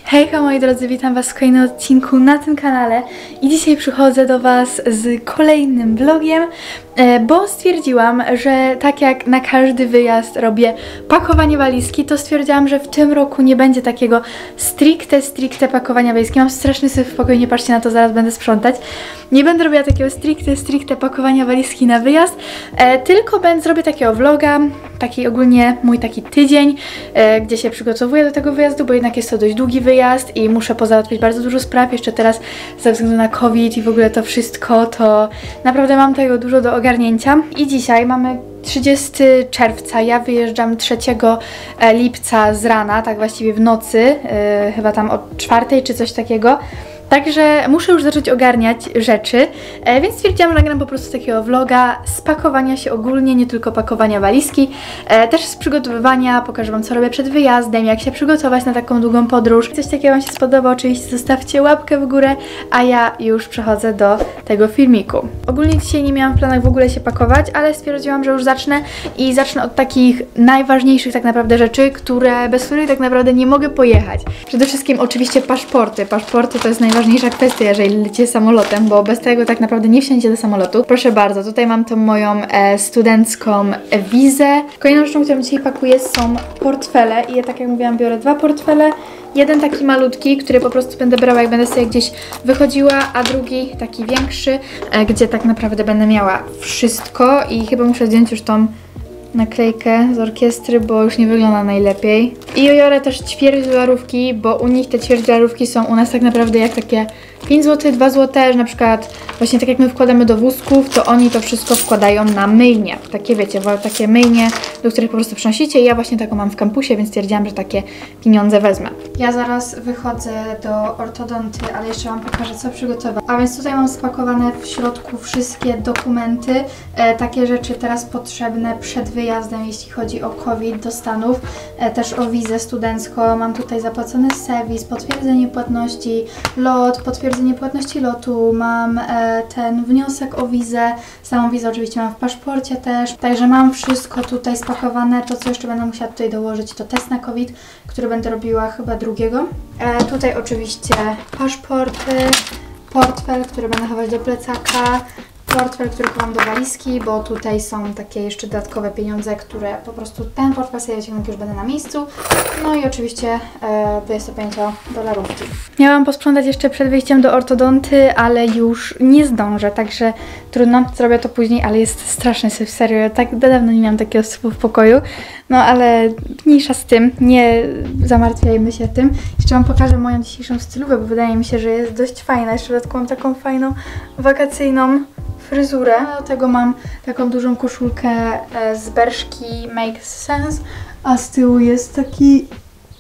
Hejka moi drodzy, witam was w kolejnym odcinku na tym kanale i dzisiaj przychodzę do was z kolejnym vlogiem, bo stwierdziłam, że tak jak na każdy wyjazd robię pakowanie walizki, to stwierdziłam, że w tym roku nie będzie takiego stricte pakowania walizki. Mam straszny syf w pokoju, nie patrzcie na to, zaraz będę sprzątać. Nie będę robiła takiego stricte pakowania walizki na wyjazd, tylko zrobię takiego vloga, taki ogólnie mój taki tydzień, gdzie się przygotowuję do tego wyjazdu, bo jednak jest to dość długi wyjazd i muszę pozałatwić bardzo dużo spraw. Jeszcze teraz ze względu na COVID i w ogóle to wszystko, to naprawdę mam tego dużo do ogarnięcia. I dzisiaj mamy 30 czerwca, ja wyjeżdżam 3 lipca z rana, tak właściwie w nocy, chyba tam o 4 czy coś takiego. Także muszę już zacząć ogarniać rzeczy, więc stwierdziłam, że nagram po prostu takiego vloga z pakowania się ogólnie, nie tylko pakowania walizki, też z przygotowywania, pokażę wam co robię przed wyjazdem, jak się przygotować na taką długą podróż. Coś takiego wam się spodoba, oczywiście zostawcie łapkę w górę, a ja już przechodzę do tego filmiku. Ogólnie dzisiaj nie miałam w planach w ogóle się pakować, ale stwierdziłam, że już zacznę i zacznę od takich najważniejszych tak naprawdę rzeczy, bez których tak naprawdę nie mogę pojechać. Przede wszystkim oczywiście paszporty. Paszporty to jest najważniejsza kwestia, jeżeli lecicie samolotem, bo bez tego tak naprawdę nie wsiądziecie do samolotu. Proszę bardzo, tutaj mam tą moją studencką wizę. Kolejną rzeczą, którą dzisiaj pakuję, są portfele i ja, tak jak mówiłam, biorę 2 portfele. Jeden taki malutki, który po prostu będę brała, jak będę sobie gdzieś wychodziła, a drugi taki większy, gdzie tak naprawdę będę miała wszystko i chyba muszę zdjąć już tą naklejkę z orkiestry, bo już nie wygląda najlepiej. I biorę też ćwierćdolarówki, bo u nich te ćwierćdolarówki są u nas tak naprawdę jak takie 5 zł, 2 zł, że na przykład właśnie tak jak my wkładamy do wózków, to oni to wszystko wkładają na myjnie. Takie wiecie, takie myjnie, do których po prostu przynosicie i ja właśnie taką mam w kampusie, więc stwierdziłam, że takie pieniądze wezmę. Ja zaraz wychodzę do ortodonty, ale jeszcze wam pokażę co przygotować. A więc tutaj mam spakowane w środku wszystkie dokumenty, takie rzeczy teraz potrzebne przed wyjazdem, jeśli chodzi o COVID do Stanów, też o wizę studencką. Mam tutaj zapłacony serwis, potwierdzenie płatności, lot, potwierdzenie płatności lotu, mam ten wniosek o wizę, samą wizę oczywiście mam w paszporcie też, także mam wszystko tutaj spakowane. To co jeszcze będę musiała tutaj dołożyć, to test na COVID, który będę robiła chyba 2. Tutaj oczywiście paszporty, portfel, który będę chować do plecaka, portfel, który chowam do walizki, bo tutaj są takie jeszcze dodatkowe pieniądze, które po prostu ten portfel sobie wyciągnę, już będę na miejscu. No i oczywiście 25-dolarówki. Miałam posprzątać jeszcze przed wyjściem do ortodonty, ale już nie zdążę, także trudno, zrobię to później, ale jest straszny syf, serio, tak dawno nie miałam takiego syfu w pokoju. No ale mniejsza z tym, nie zamartwiajmy się tym. Jeszcze wam pokażę moją dzisiejszą stylówę, bo wydaje mi się, że jest dość fajna. Jeszcze dodatkowo mam taką fajną, wakacyjną fryzurę. Do tego mam taką dużą koszulkę z Bershki Makes Sense, a z tyłu jest taki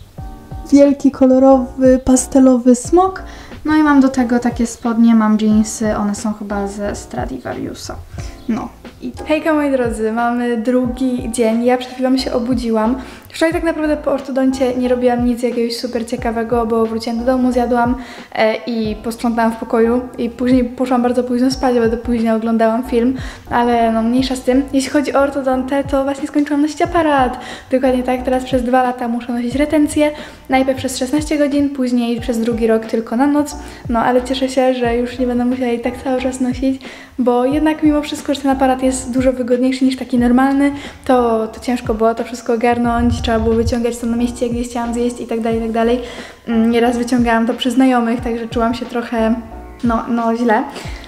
wielki, kolorowy, pastelowy smok. No i mam do tego takie spodnie, mam jeansy, one są chyba ze Stradivariusa. No. Hejka moi drodzy, mamy drugi dzień, ja przed chwilą się obudziłam. Wczoraj tak naprawdę po ortodoncie nie robiłam nic jakiegoś super ciekawego, bo wróciłam do domu, zjadłam i posprzątałam w pokoju i później poszłam bardzo późno spać, bo do później oglądałam film, ale no mniejsza z tym. Jeśli chodzi o ortodontę, to właśnie skończyłam nosić aparat. Dokładnie tak, teraz przez 2 lata muszę nosić retencję, najpierw przez 16 godzin, później przez 2. rok tylko na noc, no ale cieszę się, że już nie będę musiała jej tak cały czas nosić, bo jednak mimo wszystko, że ten aparat jest dużo wygodniejszy niż taki normalny, to ciężko było to wszystko ogarnąć, trzeba było wyciągać to na mieście, gdzie chciałam zjeść i tak dalej, i tak dalej. Nieraz wyciągałam to przy znajomych, także czułam się trochę, no źle.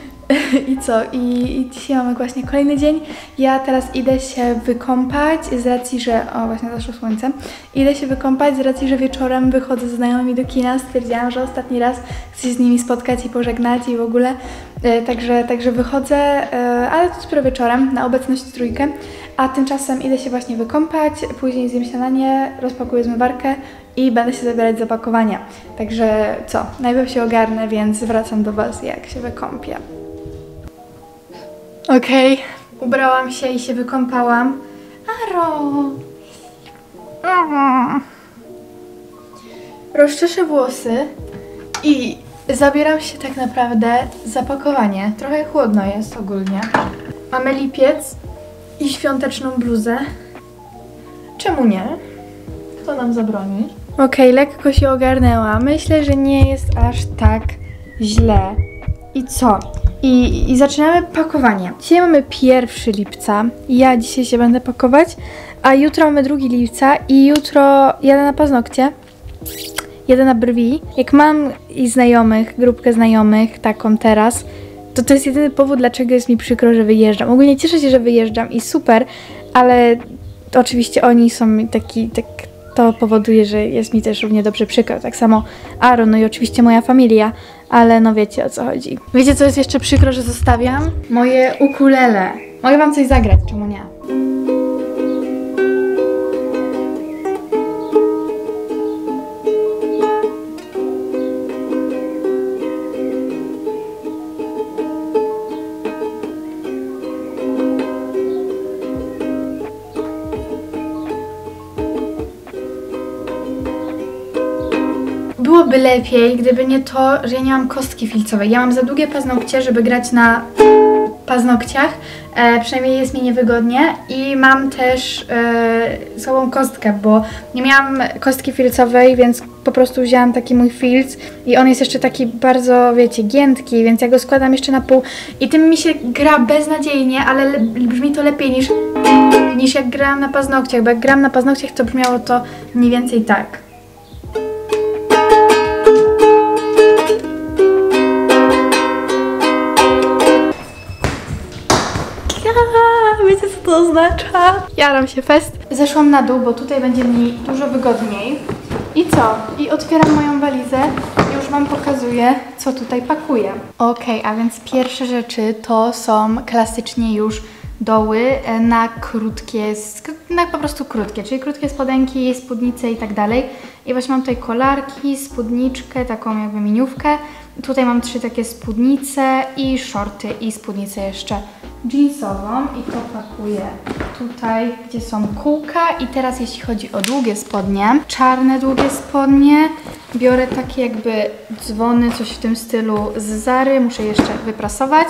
I co? I dzisiaj mamy właśnie kolejny dzień. Ja teraz idę się wykąpać z racji, że... O, właśnie zaszło słońce. Idę się wykąpać z racji, że wieczorem wychodzę ze znajomymi do kina. Stwierdziłam, że ostatni raz chcę się z nimi spotkać i pożegnać i w ogóle. Także wychodzę, ale to dopiero wieczorem, na obecność 3. A tymczasem idę się właśnie wykąpać, później zjem śniadanie, rozpakuję zmywarkę i będę się zabierać za pakowania. Także co? Najpierw się ogarnę, więc wracam do was, jak się wykąpię. Okej, ubrałam się i się wykąpałam. Aro! Rozczeszę włosy i zabieram się tak naprawdę za pakowanie. Trochę chłodno jest ogólnie. Mamy lipiec i świąteczną bluzę. Czemu nie? Kto nam zabroni? Okej, lekko się ogarnęła. Myślę, że nie jest aż tak źle. I co? I zaczynamy pakowanie. Dzisiaj mamy 1 lipca. Ja dzisiaj się będę pakować, a jutro mamy 2 lipca i jutro jadę na paznokcie. Jadę na brwi. Jak mam i znajomych, grupkę znajomych, taką teraz, to jest jedyny powód, dlaczego jest mi przykro, że wyjeżdżam. Ogólnie cieszę się, że wyjeżdżam i super, ale oczywiście oni są to powoduje, że jest mi też równie dobrze przykro. Tak samo Aaron, no i oczywiście moja familia, ale no wiecie, o co chodzi. Wiecie, co jest jeszcze przykro, że zostawiam? Moje ukulele. Mogę wam coś zagrać, czemu nie? Byłoby lepiej, gdyby nie to, że ja nie mam kostki filcowej. Ja mam za długie paznokcie, żeby grać na paznokciach. Przynajmniej jest mi niewygodnie. I mam też słabą kostkę, bo nie miałam kostki filcowej, więc po prostu wzięłam taki mój filc. I on jest jeszcze taki bardzo, wiecie, giętki, więc ja go składam jeszcze na pół. I tym mi się gra beznadziejnie, ale brzmi to lepiej niż jak grałam na paznokciach. Bo jak grałam na paznokciach, to brzmiało to mniej więcej tak. Wiecie, co to oznacza? Jaram się fest. Zeszłam na dół, bo tutaj będzie mi dużo wygodniej. I co? I otwieram moją walizę i już wam pokazuję, co tutaj pakuję. Okej, a więc pierwsze rzeczy to są klasycznie już doły na krótkie, po prostu krótkie, czyli krótkie spodenki, spódnice i tak dalej. I właśnie mam tutaj kolarki, spódniczkę, taką jakby miniówkę. Tutaj mam 3 takie spódnice i shorty i spódnicę jeszcze jeansową i to pakuję tutaj, gdzie są kółka. I teraz jeśli chodzi o długie spodnie, czarne długie spodnie, biorę takie jakby dzwony, coś w tym stylu z Zary, muszę jeszcze wyprasować.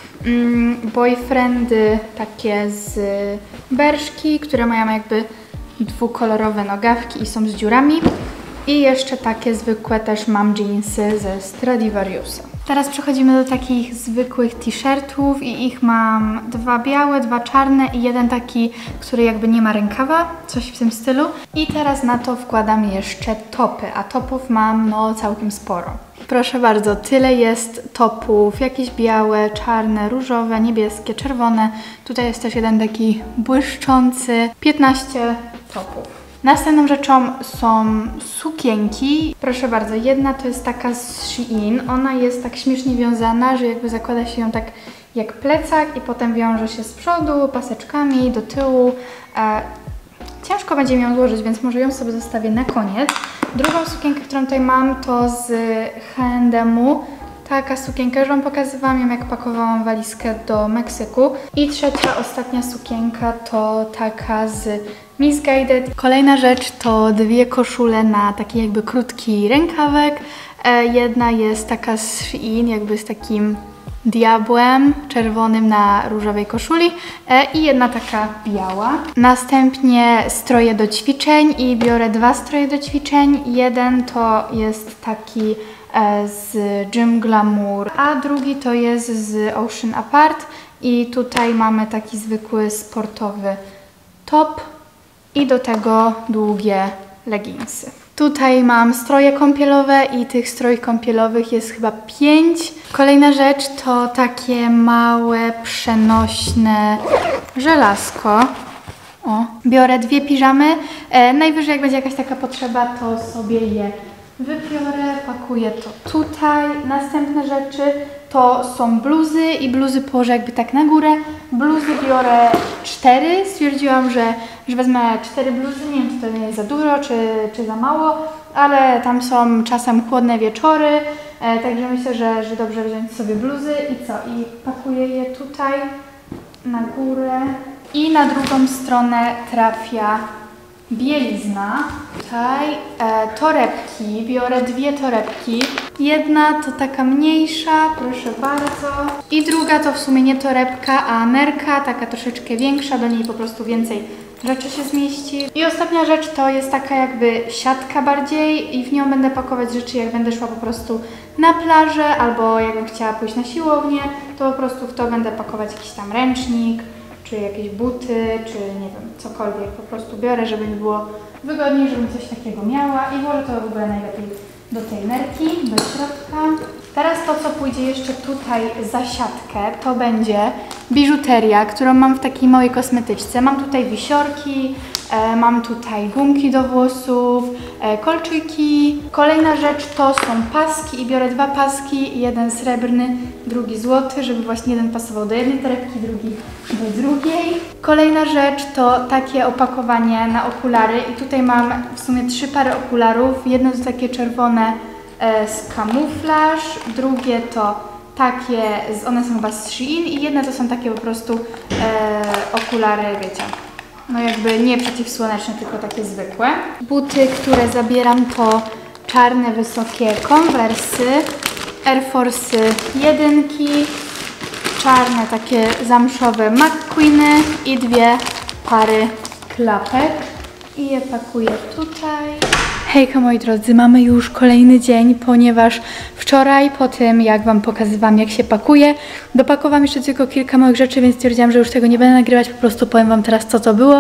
Boyfriendy takie z Berszki, które mają jakby dwukolorowe nogawki i są z dziurami. I jeszcze takie zwykłe też mam jeansy ze Stradivariusa. Teraz przechodzimy do takich zwykłych t-shirtów i ich mam 2 białe, 2 czarne i 1 taki, który jakby nie ma rękawa, coś w tym stylu. I teraz na to wkładam jeszcze topy, a topów mam no całkiem sporo. Proszę bardzo, tyle jest topów, jakieś białe, czarne, różowe, niebieskie, czerwone. Tutaj jest też 1 taki błyszczący, 15 topów. Następną rzeczą są sukienki. Proszę bardzo, jedna to jest taka z Shein. Ona jest tak śmiesznie wiązana, że jakby zakłada się ją tak jak plecak i potem wiąże się z przodu paseczkami do tyłu. Ciężko będzie mi ją złożyć, więc może ją sobie zostawię na koniec. Drugą sukienkę, którą tutaj mam, to z H&M-u. Taka sukienka, już wam pokazywałam ją, jak pakowałam walizkę do Meksyku. I trzecia, ostatnia sukienka to taka z Missguided. Kolejna rzecz to 2 koszule na taki jakby krótki rękawek. Jedna jest taka z Shein, jakby z takim diabłem czerwonym na różowej koszuli i jedna taka biała. Następnie stroje do ćwiczeń i biorę 2 stroje do ćwiczeń. Jeden to jest taki z Gym Glamour, a drugi to jest z Ocean Apart i tutaj mamy taki zwykły sportowy top i do tego długie leginsy. Tutaj mam stroje kąpielowe i tych strojów kąpielowych jest chyba 5. Kolejna rzecz to takie małe, przenośne żelazko. O, biorę 2 piżamy. Najwyżej jak będzie jakaś taka potrzeba, to sobie je wybiorę, pakuję to tutaj. Następne rzeczy to są bluzy i bluzy położę jakby tak na górę. Bluzy biorę 4. Stwierdziłam, że wezmę 4 bluzy. Nie wiem, czy to nie jest za dużo, czy za mało, ale tam są czasem chłodne wieczory, także myślę, że dobrze wziąć sobie bluzy. I co? I pakuję je tutaj na górę i na drugą stronę trafia bielizna. Tutaj torebki, biorę 2 torebki. Jedna to taka mniejsza, proszę bardzo. I druga to w sumie nie torebka, a nerka, taka troszeczkę większa, do niej po prostu więcej rzeczy się zmieści. I ostatnia rzecz to jest taka jakby siatka bardziej i w nią będę pakować rzeczy, jak będę szła po prostu na plażę albo jakbym chciała pójść na siłownię, to po prostu w to będę pakować jakiś tam ręcznik, czy jakieś buty, czy nie wiem, cokolwiek. Po prostu biorę, żeby mi było wygodniej, żebym coś takiego miała i włożę to w ogóle najlepiej do tej nerki, do środka. Teraz to, co pójdzie jeszcze tutaj za siatkę, to będzie biżuteria, którą mam w takiej małej kosmetyczce. Mam tutaj wisiorki, mam tutaj gumki do włosów, kolczyki. Kolejna rzecz to są paski i biorę 2 paski, jeden srebrny, drugi złoty, żeby właśnie jeden pasował do jednej torebki, drugi do drugiej. Kolejna rzecz to takie opakowanie na okulary i tutaj mam w sumie 3 pary okularów. Jedno to takie czerwone z kamuflaż, drugie to takie, one są chyba z Shein i jedne to są takie po prostu okulary, wiecie, no jakby nie przeciwsłoneczne, tylko takie zwykłe. Buty, które zabieram to czarne, wysokie Conversy, Air Force 1, czarne takie zamszowe McQueeny i 2 pary klapek i je pakuję tutaj. Hejka moi drodzy, mamy już kolejny dzień, ponieważ wczoraj po tym jak Wam pokazywałam jak się pakuje, dopakowałam jeszcze tylko kilka małych rzeczy, więc stwierdziłam, że już tego nie będę nagrywać, po prostu powiem Wam teraz co to było.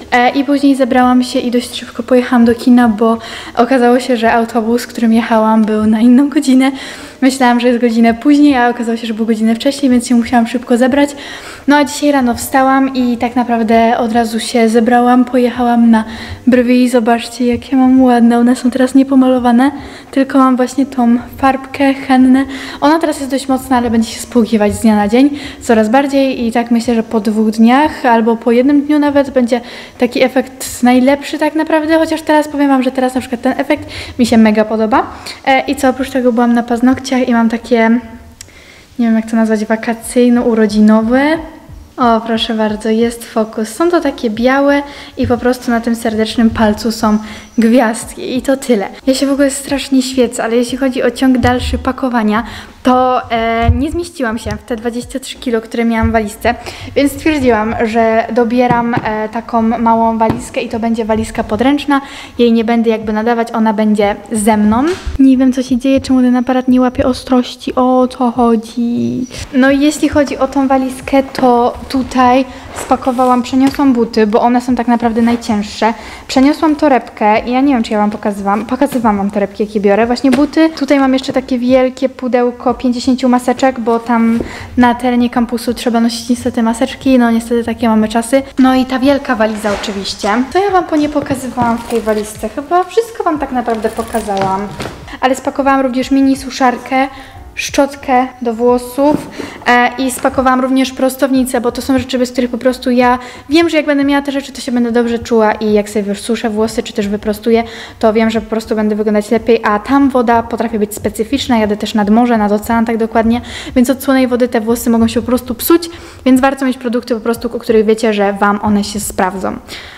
I później zebrałam się i dość szybko pojechałam do kina, bo okazało się, że autobus, którym jechałam, był na inną godzinę. Myślałam, że jest godzinę później, a okazało się, że był godzinę wcześniej, więc się musiałam szybko zebrać. No a dzisiaj rano wstałam i tak naprawdę od razu się zebrałam, pojechałam na brwi. Zobaczcie, jakie mam ładne. One są teraz niepomalowane, tylko mam właśnie tą farbkę hennę. Ona teraz jest dość mocna, ale będzie się spłukiwać z dnia na dzień coraz bardziej i tak myślę, że po 2 dniach albo po 1 dniu nawet będzie taki efekt najlepszy tak naprawdę, chociaż teraz powiem Wam, że teraz na przykład ten efekt mi się mega podoba. I co, oprócz tego byłam na paznokciach i mam takie, nie wiem jak to nazwać, wakacyjno-urodzinowe. O, proszę bardzo, jest fokus. Są to takie białe i po prostu na tym serdecznym palcu są gwiazdki i to tyle. Ja się w ogóle strasznie świecę, ale jeśli chodzi o ciąg dalszy pakowania, to nie zmieściłam się w te 23 kg, które miałam w walizce, więc stwierdziłam, że dobieram taką małą walizkę i to będzie walizka podręczna. Jej nie będę jakby nadawać, ona będzie ze mną. Nie wiem co się dzieje, czemu ten aparat nie łapie ostrości, o co chodzi. No i jeśli chodzi o tą walizkę, to tutaj spakowałam, przeniosłam buty, bo one są tak naprawdę najcięższe. Przeniosłam torebkę i ja nie wiem, czy ja Wam pokazywałam Wam torebki, jakie biorę. Właśnie buty. Tutaj mam jeszcze takie wielkie pudełko 50 maseczek, bo tam na terenie kampusu trzeba nosić niestety maseczki, no niestety takie mamy czasy. No i ta wielka waliza oczywiście. Co ja Wam nie pokazywałam w tej walizce? Chyba wszystko Wam tak naprawdę pokazałam. Ale spakowałam również mini suszarkę, szczotkę do włosów i spakowałam również prostownicę, bo to są rzeczy, bez których po prostu ja wiem, że jak będę miała te rzeczy, to się będę dobrze czuła i jak sobie suszę włosy, czy też wyprostuję, to wiem, że po prostu będę wyglądać lepiej, a tam woda potrafi być specyficzna, jadę też nad morze, nad ocean tak dokładnie, więc od słonej wody te włosy mogą się po prostu psuć, więc warto mieć produkty po prostu, o których wiecie, że Wam one się sprawdzą.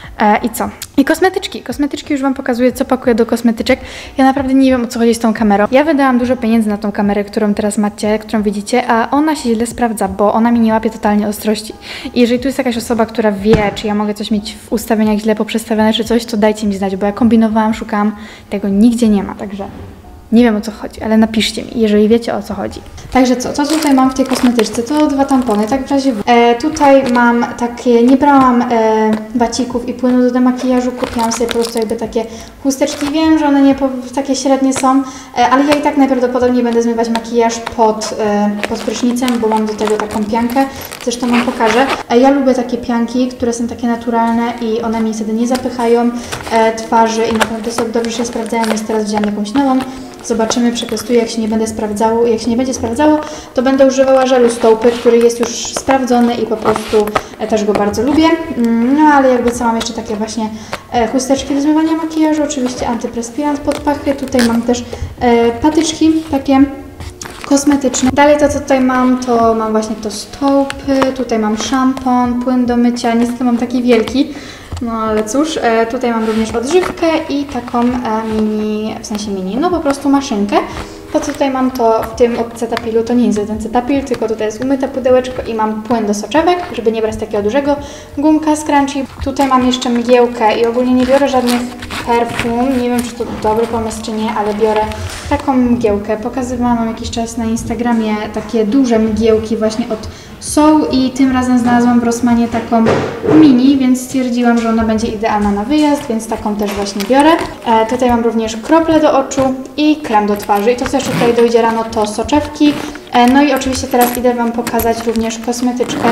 I co? I kosmetyczki. Kosmetyczki już Wam pokazuję, co pakuję do kosmetyczek. Ja naprawdę nie wiem, o co chodzi z tą kamerą. Ja wydałam dużo pieniędzy na tą kamerę, którą teraz macie, którą widzicie, a ona się źle sprawdza, bo ona mi nie łapie totalnie ostrości. I jeżeli tu jest jakaś osoba, która wie, czy ja mogę coś mieć w ustawieniach źle poprzestawione, czy coś, to dajcie mi znać, bo ja kombinowałam, szukałam, tego nigdzie nie ma, także nie wiem o co chodzi, ale napiszcie mi, jeżeli wiecie o co chodzi. Także co tutaj mam w tej kosmetyczce? To 2 tampony, tak w razie tutaj mam takie, nie brałam wacików i płynu do demakijażu, kupiłam sobie po prostu jakby takie chusteczki. Wiem, że one nie takie średnie są, ale ja i tak najprawdopodobniej będę zmywać makijaż pod prysznicem, bo mam do tego taką piankę, zresztą Wam pokażę. Ja lubię takie pianki, które są takie naturalne i one mi wtedy nie zapychają twarzy i naprawdę sobie dobrze się sprawdzają, więc teraz wziąłam jakąś nową. Zobaczymy, przetestuję, jak się nie będzie sprawdzało, to będę używała żelu z Taupy, który jest już sprawdzony i po prostu też go bardzo lubię. No ale jakby co, mam jeszcze takie właśnie chusteczki do zmywania makijażu, oczywiście antyperspirant pod pachy, tutaj mam też patyczki takie kosmetyczne. Dalej to, co tutaj mam, to mam właśnie to z Taupy, tutaj mam szampon, płyn do mycia, niestety mam taki wielki. No ale cóż, tutaj mam również odżywkę i taką mini, w sensie mini, no po prostu maszynkę. To co tutaj mam to w tym od Cetapilu, to nie jest ten Cetapil, tylko tutaj jest umyte pudełeczko i mam płyn do soczewek, żeby nie brać takiego dużego, gumka z Crunchy. Tutaj mam jeszcze mgiełkę i ogólnie nie biorę żadnych perfum, nie wiem czy to dobry pomysł czy nie, ale biorę taką mgiełkę. Pokazywałam wam jakiś czas na Instagramie takie duże mgiełki właśnie od Soul i tym razem znalazłam w Rossmanie taką mini, więc stwierdziłam, że ona będzie idealna na wyjazd, więc taką też właśnie biorę. Tutaj mam również krople do oczu i krem do twarzy i to co jeszcze tutaj dojdzie rano to soczewki. No i oczywiście teraz idę wam pokazać również kosmetyczkę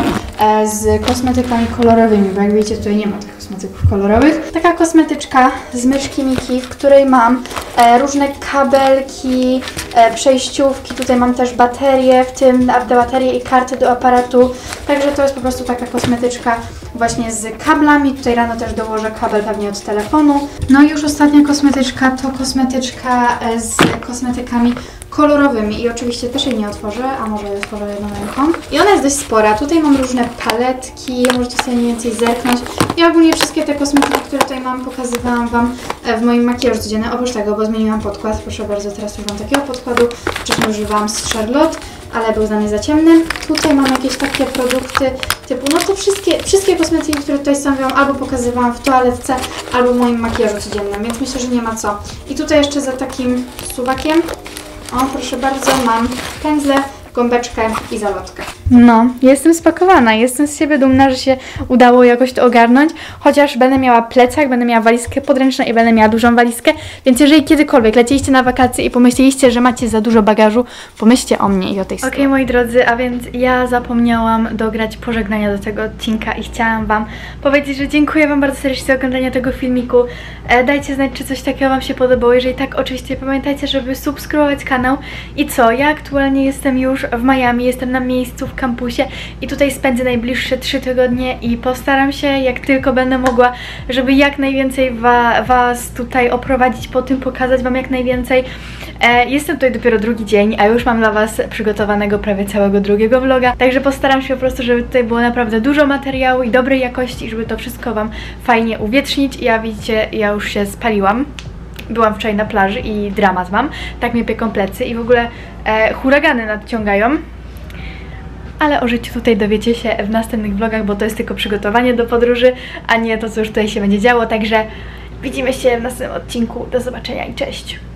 z kosmetykami kolorowymi, bo jak widzicie tutaj nie ma tych kosmetyków kolorowych. Taka kosmetyczka z myszki Miki, w której mam różne kabelki, przejściówki, tutaj mam też baterie, w tym baterie i karty do aparatu, także to jest po prostu taka kosmetyczka właśnie z kablami, tutaj rano też dołożę kabel pewnie od telefonu. No i już ostatnia kosmetyczka to kosmetyczka z kosmetykami kolorowymi i oczywiście też jej nie otworzę, a może je otworzę jedną ręką. I ona jest dość spora, tutaj mam różne paletki, możecie sobie mniej więcej zerknąć. I ogólnie wszystkie te kosmetyki, które tutaj mam, pokazywałam wam w moim makijażu codziennym, oprócz tego, bo zmieniłam podkład, proszę bardzo, teraz używam takiego podkładu, wcześniej używałam z Charlotte, ale był dla mnie za ciemny. Tutaj mam jakieś takie produkty typu, no to wszystkie kosmetyki, które tutaj są, albo pokazywałam w toaletce, albo w moim makijażu codziennym, więc myślę, że nie ma co. I tutaj jeszcze za takim suwakiem, o, proszę bardzo, mam pędzle, gąbeczkę i zalotkę. No, jestem spakowana, jestem z siebie dumna, że się udało jakoś to ogarnąć, chociaż będę miała plecak, będę miała walizkę podręczną i będę miała dużą walizkę, więc jeżeli kiedykolwiek lecieliście na wakacje i pomyśleliście, że macie za dużo bagażu, pomyślcie o mnie i o tej sytuacji. Okej, moi drodzy, a więc ja zapomniałam dograć pożegnania do tego odcinka i chciałam wam powiedzieć, że dziękuję wam bardzo serdecznie za oglądanie tego filmiku. Dajcie znać, czy coś takiego wam się podobało, jeżeli tak, oczywiście pamiętajcie, żeby subskrybować kanał. I co, ja aktualnie jestem już w Miami, jestem na miejscu w kampusie i tutaj spędzę najbliższe 3 tygodnie i postaram się, jak tylko będę mogła, żeby jak najwięcej was tutaj oprowadzić po tym, pokazać wam jak najwięcej. Jestem tutaj dopiero drugi dzień, a już mam dla was przygotowanego prawie całego drugiego vloga, także postaram się po prostu, żeby tutaj było naprawdę dużo materiału i dobrej jakości, żeby to wszystko wam fajnie uwiecznić. Ja widzicie, ja już się spaliłam. Byłam wczoraj na plaży i dramat mam, tak mnie pieką plecy i w ogóle huragany nadciągają. Ale o życiu tutaj dowiecie się w następnych vlogach, bo to jest tylko przygotowanie do podróży, a nie to, co już tutaj się będzie działo. Także widzimy się w następnym odcinku. Do zobaczenia i cześć!